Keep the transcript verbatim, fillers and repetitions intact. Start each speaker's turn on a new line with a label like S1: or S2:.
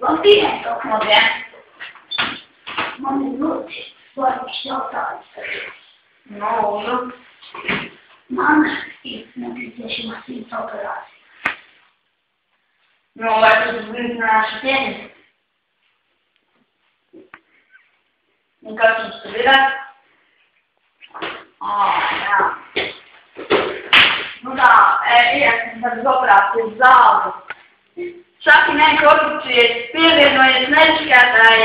S1: Continentok mogę. Mamy wróć, spłacić do tańca.
S2: No, no.
S1: Mam i napisać się masywną operację.
S2: No, ale to jest na nasze pieniądze. Nie każdy sobie raz. O, ja. No da, e, jak tak dobra, to jest za. Čak i neko odlučuje, spireno je snečka da je